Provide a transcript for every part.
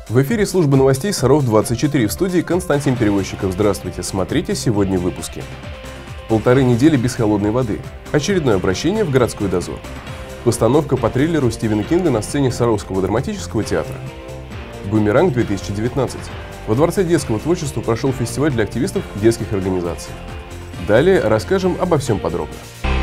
В эфире служба новостей Саров-24, в студии Константин Перевозчиков. Здравствуйте, смотрите сегодня в выпуске. 1,5 недели без холодной воды. Очередное обращение в городской дозор. Постановка по триллеру Стивена Кинга на сцене Саровского драматического театра. «Бумеранг-2019». Во Дворце детского творчества прошел фестиваль для активистов детских организаций. Далее расскажем обо всем подробно.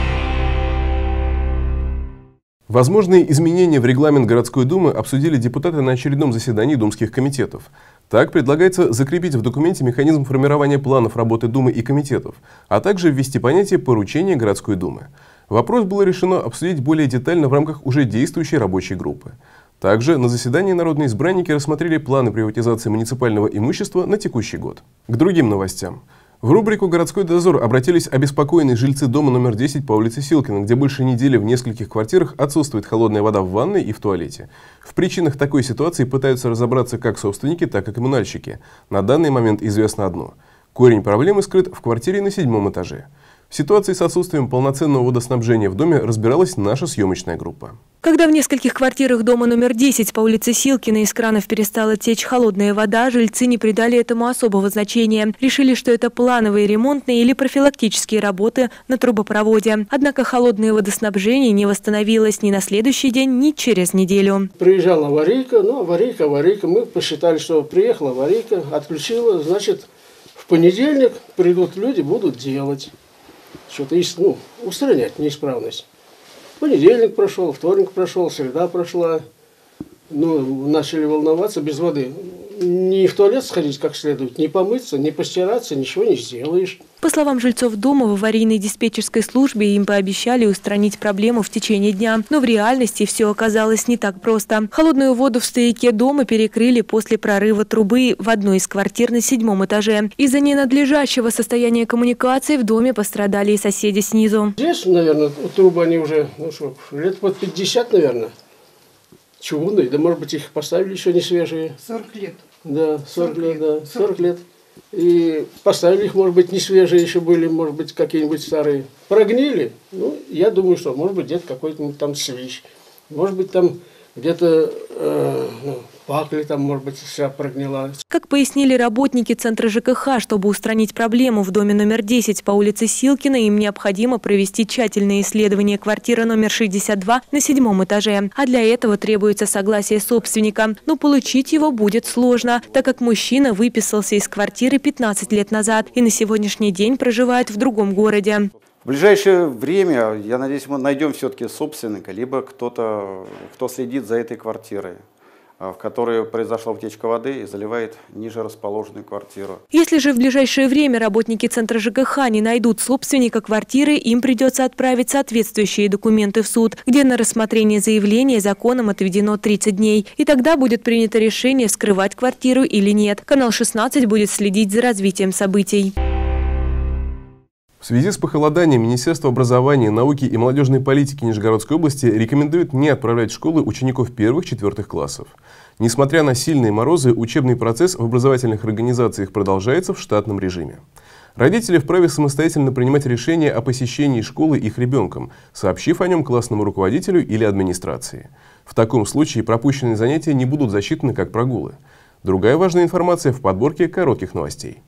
Возможные изменения в регламент городской думы обсудили депутаты на очередном заседании думских комитетов. Так, предлагается закрепить в документе механизм формирования планов работы думы и комитетов, а также ввести понятие поручения городской думы. Вопрос было решено обсудить более детально в рамках уже действующей рабочей группы. Также на заседании народные избранники рассмотрели планы приватизации муниципального имущества на текущий год. К другим новостям. В рубрику «Городской дозор» обратились обеспокоенные жильцы дома номер 10 по улице Силкина, где больше недели в нескольких квартирах отсутствует холодная вода в ванной и в туалете. В причинах такой ситуации пытаются разобраться как собственники, так и коммунальщики. На данный момент известно одно – корень проблемы скрыт в квартире на 7-м этаже. В ситуации с отсутствием полноценного водоснабжения в доме разбиралась наша съемочная группа. Когда в нескольких квартирах дома номер 10 по улице Силкина из кранов перестала течь холодная вода, жильцы не придали этому особого значения. Решили, что это плановые ремонтные или профилактические работы на трубопроводе. Однако холодное водоснабжение не восстановилось ни на следующий день, ни через неделю. Приезжала аварийка, аварийка. Мы посчитали, что приехала аварийка, отключила. Значит, в понедельник придут люди, будут делать. Что-то устранять неисправность. Понедельник прошел, вторник прошел, среда прошла. Начали волноваться без воды. Ни в туалет сходить как следует, ни помыться, ни постираться, ничего не сделаешь. По словам жильцов дома, в аварийной диспетчерской службе им пообещали устранить проблему в течение дня. Но в реальности все оказалось не так просто. Холодную воду в стояке дома перекрыли после прорыва трубы в одной из квартир на 7-м этаже. Из-за ненадлежащего состояния коммуникаций в доме пострадали и соседи снизу. Здесь, наверное, трубы они уже лет под 50, наверное. Чугунные, да может быть их поставили еще не свежие. 40 лет. Да, 40 лет, да, 40 лет. И поставили их, может быть, не свежие еще были, может быть, какие-нибудь старые. Прогнили, я думаю, что может быть где-то какой-то там свищ. Может быть там где-то пакля там, может быть, вся прогнила. Как пояснили работники Центра ЖКХ, чтобы устранить проблему в доме номер 10 по улице Силкина, им необходимо провести тщательное исследование квартиры номер 62 на 7-м этаже. А для этого требуется согласие собственника. Но получить его будет сложно, так как мужчина выписался из квартиры 15 лет назад и на сегодняшний день проживает в другом городе. В ближайшее время, я надеюсь, мы найдем все-таки собственника, либо кто-то, кто следит за этой квартирой, в которой произошла утечка воды и заливает ниже расположенную квартиру. Если же в ближайшее время работники Центра ЖКХ не найдут собственника квартиры, им придется отправить соответствующие документы в суд, где на рассмотрение заявления законом отведено 30 дней. И тогда будет принято решение, вскрывать квартиру или нет. Канал 16 будет следить за развитием событий. В связи с похолоданием Министерство образования, науки и молодежной политики Нижегородской области рекомендует не отправлять в школы учеников 1-4 классов. Несмотря на сильные морозы, учебный процесс в образовательных организациях продолжается в штатном режиме. Родители вправе самостоятельно принимать решения о посещении школы их ребенком, сообщив о нем классному руководителю или администрации. В таком случае пропущенные занятия не будут засчитаны как прогулы. Другая важная информация в подборке коротких новостей.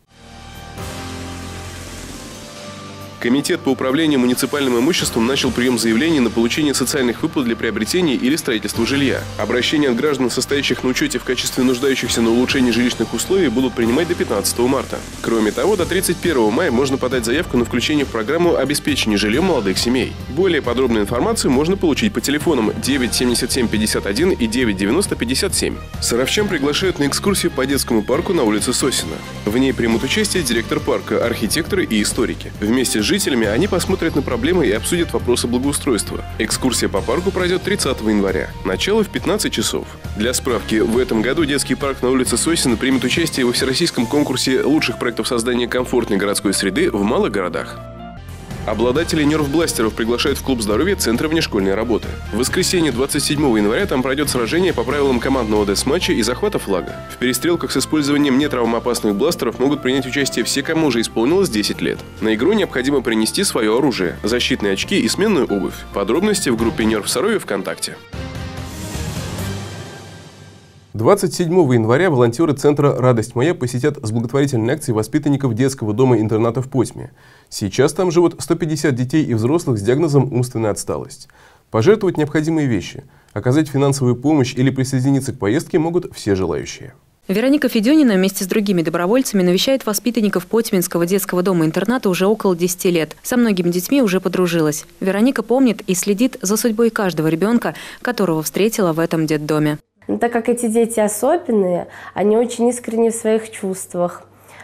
Комитет по управлению муниципальным имуществом начал прием заявлений на получение социальных выплат для приобретения или строительства жилья. Обращения от граждан, состоящих на учете в качестве нуждающихся на улучшении жилищных условий, будут принимать до 15 марта. Кроме того, до 31 мая можно подать заявку на включение в программу обеспечения жильем молодых семей. Более подробную информацию можно получить по телефонам 9 77 51 и 9 90 57. Саровчан приглашают на экскурсию по детскому парку на улице Сосина. В ней примут участие директор парка, архитекторы и историки. Вместе с жителями они посмотрят на проблемы и обсудят вопросы благоустройства. Экскурсия по парку пройдет 30 января. Начало в 15 часов. Для справки, в этом году детский парк на улице Сосина примет участие во всероссийском конкурсе лучших проектов создания комфортной городской среды в малых городах. Обладатели нерв-бластеров приглашают в клуб здоровья Центра внешкольной работы. В воскресенье 27 января там пройдет сражение по правилам командного десматча и захвата флага. В перестрелках с использованием нетравмоопасных бластеров могут принять участие все, кому уже исполнилось 10 лет. На игру необходимо принести свое оружие, защитные очки и сменную обувь. Подробности в группе Нерв Сарове ВКонтакте. 27 января волонтеры центра «Радость моя» посетят с благотворительной акцией воспитанников детского дома-интерната в Потьме. Сейчас там живут 150 детей и взрослых с диагнозом умственная отсталость. Пожертвовать необходимые вещи, оказать финансовую помощь или присоединиться к поездке могут все желающие. Вероника Федюнина вместе с другими добровольцами навещает воспитанников Потьминского детского дома-интерната уже около 10 лет. Со многими детьми уже подружилась. Вероника помнит и следит за судьбой каждого ребенка, которого встретила в этом детдоме. Но так как эти дети особенные, они очень искренни в своих чувствах.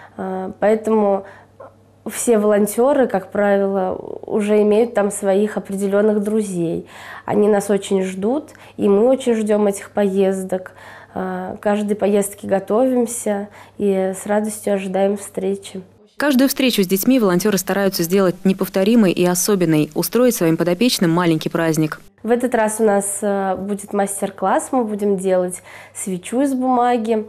Поэтому все волонтеры, как правило, уже имеют там своих определенных друзей. Они нас очень ждут, и мы очень ждем этих поездок. Каждой поездке готовимся и с радостью ожидаем встречи. Каждую встречу с детьми волонтеры стараются сделать неповторимой и особенной, устроить своим подопечным маленький праздник. В этот раз у нас будет мастер-класс, мы будем делать свечу из бумаги.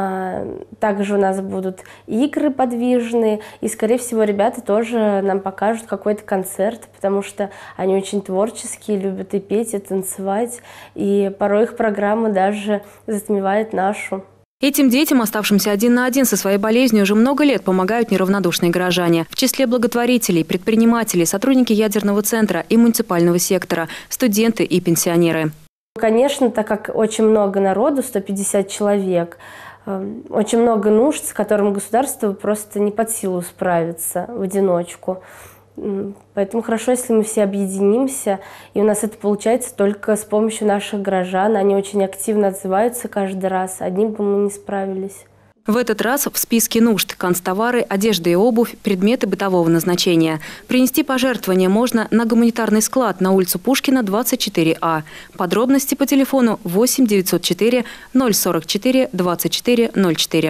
Также у нас будут игры подвижные. И, скорее всего, ребята тоже нам покажут какой-то концерт, потому что они очень творческие, любят и петь, и танцевать. И порой их программа даже затмевает нашу. Этим детям, оставшимся один на один со своей болезнью, уже много лет помогают неравнодушные горожане. В числе благотворителей, предпринимателей, сотрудники ядерного центра и муниципального сектора, студенты и пенсионеры. Конечно, так как очень много народу, 150 человек, очень много нужд, с которыми государство просто не под силу справиться в одиночку. Поэтому хорошо, если мы все объединимся, и у нас это получается только с помощью наших горожан. Они очень активно отзываются каждый раз, одним бы мы не справились. В этот раз в списке нужд канцтовары, одежда и обувь, предметы бытового назначения. Принести пожертвования можно на гуманитарный склад на улицу Пушкина, 24А. Подробности по телефону 8 904 044 24 04.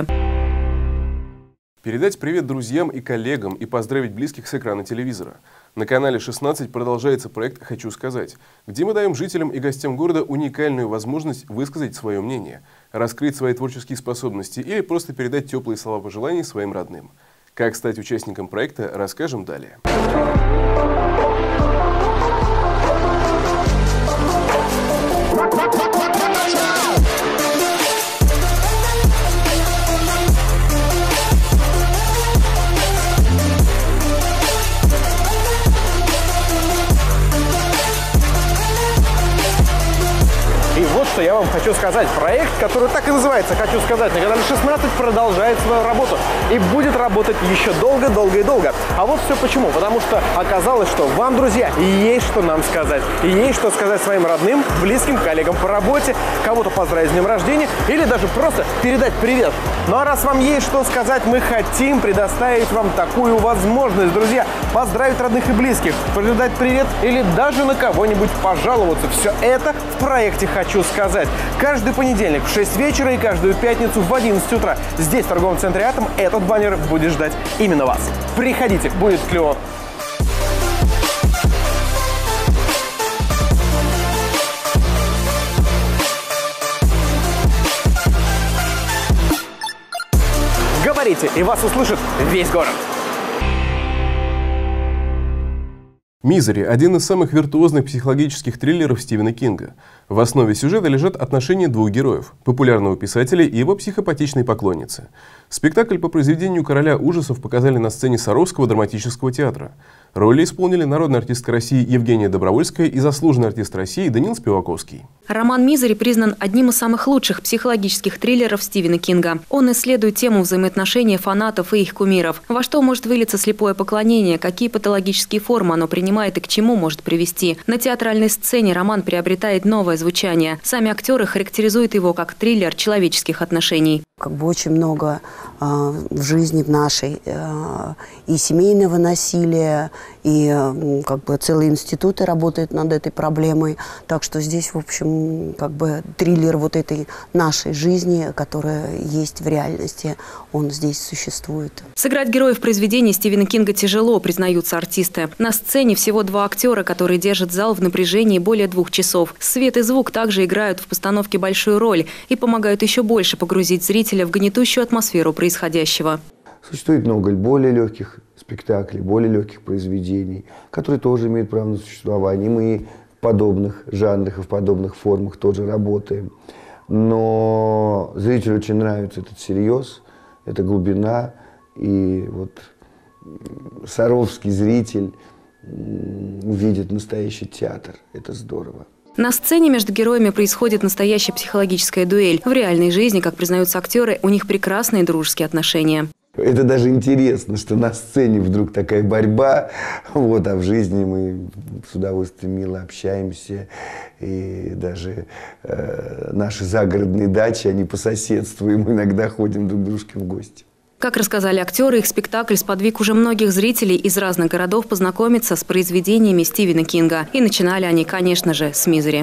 Передать привет друзьям и коллегам и поздравить близких с экрана телевизора. На канале 16 продолжается проект «Хочу сказать», где мы даем жителям и гостям города уникальную возможность высказать свое мнение, раскрыть свои творческие способности или просто передать теплые слова пожеланий своим родным. Как стать участником проекта, расскажем далее. Что я вам хочу сказать. Проект, который так и называется «Хочу сказать», на канале 16 продолжает свою работу и будет работать еще долго, долго и долго. А вот все почему. Потому что оказалось, что вам, друзья, есть что нам сказать. И есть что сказать своим родным, близким, коллегам по работе, кого-то поздравить с днем рождения или даже просто передать привет. Ну а раз вам есть что сказать, мы хотим предоставить вам такую возможность, друзья, поздравить родных и близких, передать привет или даже на кого-нибудь пожаловаться. Все это в проекте «Хочу сказать». Каждый понедельник в 6 вечера и каждую пятницу в 11 утра здесь, в торговом центре «Атом», этот баннер будет ждать именно вас. Приходите, будет клево. Говорите, и вас услышит весь город. «Мизери» – один из самых виртуозных психологических триллеров Стивена Кинга. В основе сюжета лежат отношения двух героев – популярного писателя и его психопатичной поклонницы. Спектакль по произведению «Короля ужасов» показали на сцене Саровского драматического театра. Роли исполнили народная артистка России Евгения Добровольская и заслуженный артист России Даниил Спиваковский. Роман «Мизери» признан одним из самых лучших психологических триллеров Стивена Кинга. Он исследует тему взаимоотношения фанатов и их кумиров. Во что может вылиться слепое поклонение, какие патологические формы оно принимает и к чему может привести. На театральной сцене роман приобретает новое звучание. Сами актеры характеризуют его как триллер человеческих отношений. Очень много в жизни в нашей и семейного насилия, и целые институты работают над этой проблемой. Так что здесь, в общем, триллер вот этой нашей жизни, которая есть в реальности, он здесь существует. Сыграть героев произведения Стивена Кинга тяжело, признаются артисты. На сцене всего 2 актера, которые держат зал в напряжении более 2 часов. Свет и звук также играют в постановке большую роль и помогают еще больше погрузить зрителя в гнетущую атмосферу происходящего. Существует много более легких спектаклей, более легких произведений, которые тоже имеют право на существование. Мы в подобных жанрах и в подобных формах тоже работаем. Но зрителю очень нравится этот серьез, эта глубина. И вот саровский зритель увидит настоящий театр. Это здорово. На сцене между героями происходит настоящая психологическая дуэль. В реальной жизни, как признаются актеры, у них прекрасные дружеские отношения. Это даже интересно, что на сцене вдруг такая борьба, вот, а в жизни мы с удовольствием мило общаемся. И даже наши загородные дачи, они по соседству, и мы иногда ходим друг к дружке в гости. Как рассказали актеры, их спектакль сподвиг уже многих зрителей из разных городов познакомиться с произведениями Стивена Кинга. И начинали они, конечно же, с «Мизери».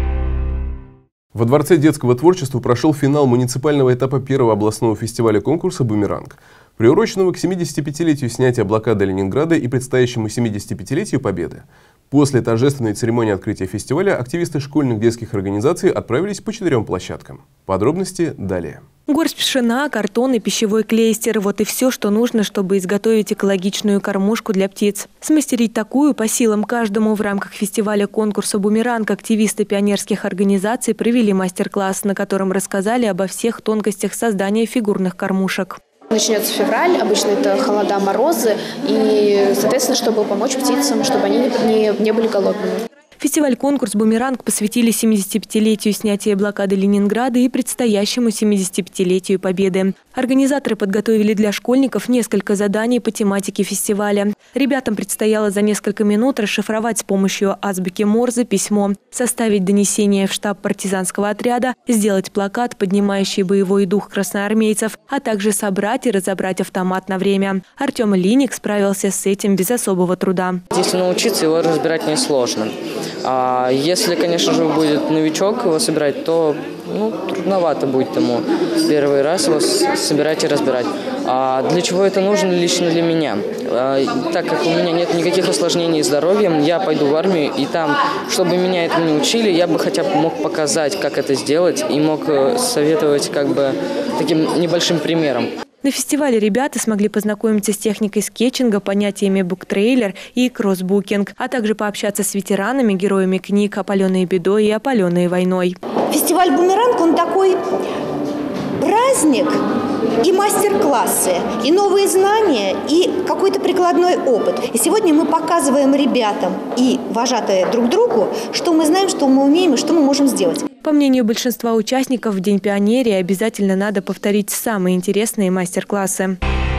Во Дворце детского творчества прошел финал муниципального этапа первого областного фестиваля конкурса «Бумеранг», приуроченного к 75-летию снятия блокады Ленинграда и предстоящему 75-летию Победы. После торжественной церемонии открытия фестиваля активисты школьных детских организаций отправились по 4 площадкам. Подробности далее. Горсть пшена, картон и пищевой клейстер – вот и все, что нужно, чтобы изготовить экологичную кормушку для птиц. Смастерить такую по силам каждому в рамках фестиваля конкурса «Бумеранг» активисты пионерских организаций провели мастер-класс, на котором рассказали обо всех тонкостях создания фигурных кормушек. Начнется февраль, обычно это холода, морозы, и, соответственно, чтобы помочь птицам, чтобы они не были голодными. Фестиваль-конкурс «Бумеранг» посвятили 75-летию снятия блокады Ленинграда и предстоящему 75-летию Победы. Организаторы подготовили для школьников несколько заданий по тематике фестиваля. Ребятам предстояло за несколько минут расшифровать с помощью азбуки Морзе письмо, составить донесение в штаб партизанского отряда, сделать плакат, поднимающий боевой дух красноармейцев, а также собрать и разобрать автомат на время. Артем Линик справился с этим без особого труда. Если научиться, его разбирать несложно. А если, конечно же, будет новичок его собирать, то трудновато будет ему первый раз его собирать и разбирать. А для чего это нужно лично для меня? Так как у меня нет никаких осложнений с здоровьем, я пойду в армию, и там, чтобы меня этому не учили, я бы хотя бы мог показать, как это сделать, и мог советовать таким небольшим примером. На фестивале ребята смогли познакомиться с техникой скетчинга, понятиями буктрейлер и кроссбукинг, а также пообщаться с ветеранами, героями книг «Опаленные бедой» и «Опаленные войной». Фестиваль «Бумеранг» он такой праздник и мастер-классы, и новые знания, и какой-то прикладной опыт. И сегодня мы показываем ребятам и вожатые друг другу, что мы знаем, что мы умеем и что мы можем сделать. По мнению большинства участников, в День пионерии обязательно надо повторить самые интересные мастер-классы.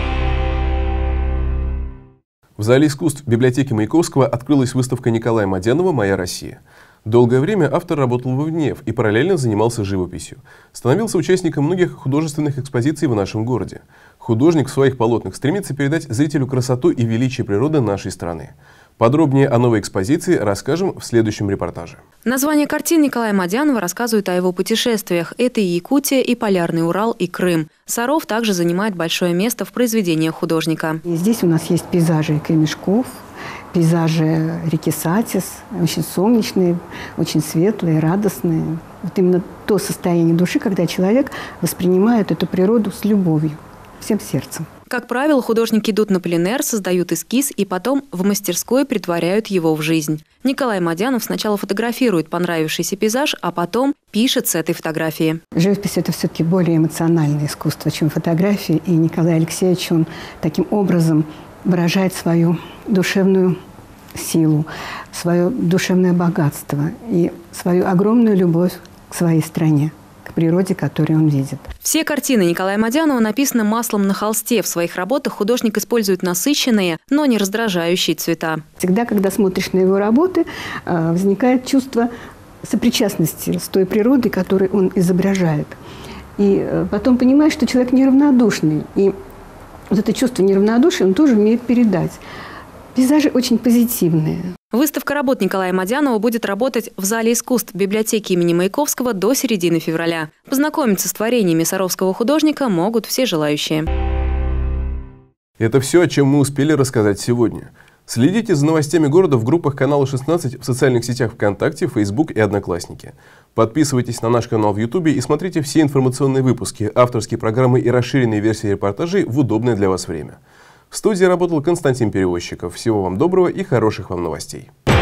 В Зале искусств библиотеки Маяковского открылась выставка Николая Мадянова «Моя Россия». Долгое время автор работал вовне и параллельно занимался живописью. Становился участником многих художественных экспозиций в нашем городе. Художник в своих полотнах стремится передать зрителю красоту и величие природы нашей страны. Подробнее о новой экспозиции расскажем в следующем репортаже. Названия картин Николая Мадянова рассказывают о его путешествиях. Это и Якутия, и Полярный Урал, и Крым. Саров также занимает большое место в произведениях художника. И здесь у нас есть пейзажи Кремешков, пейзажи реки Сатис, очень солнечные, очень светлые, радостные. Вот именно то состояние души, когда человек воспринимает эту природу с любовью, всем сердцем. Как правило, художники идут на пленэр, создают эскиз и потом в мастерской претворяют его в жизнь. Николай Мадянов сначала фотографирует понравившийся пейзаж, а потом пишет с этой фотографии. Живопись – это все-таки более эмоциональное искусство, чем фотографии. И Николай Алексеевич, он таким образом выражает свою душевную силу, свое душевное богатство и свою огромную любовь к своей стране, к природе, которую он видит. Все картины Николая Мадянова написаны маслом на холсте. В своих работах художник использует насыщенные, но не раздражающие цвета. Всегда, когда смотришь на его работы, возникает чувство сопричастности с той природой, которую он изображает. И потом понимаешь, что человек неравнодушный. И вот это чувство неравнодушия он тоже умеет передать. Пейзажи очень позитивные. Выставка работ Николая Мадянова будет работать в Зале искусств библиотеки имени Маяковского до середины февраля. Познакомиться с творениями саровского художника могут все желающие. Это все, о чем мы успели рассказать сегодня. Следите за новостями города в группах канала 16 в социальных сетях ВКонтакте, Facebook и Одноклассники. Подписывайтесь на наш канал в Ютубе и смотрите все информационные выпуски, авторские программы и расширенные версии репортажей в удобное для вас время. В студии работал Константин Перевозчиков. Всего вам доброго и хороших вам новостей.